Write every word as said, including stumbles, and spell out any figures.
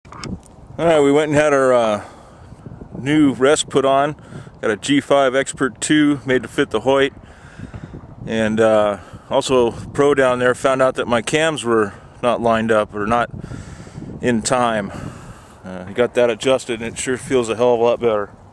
Alright, we went and had our uh, new rest put on. Got a G five Expert two made to fit the Hoyt. And uh, also, Pro down there found out that my cams were not lined up or not in time. Uh, he got that adjusted and it sure feels a hell of a lot better.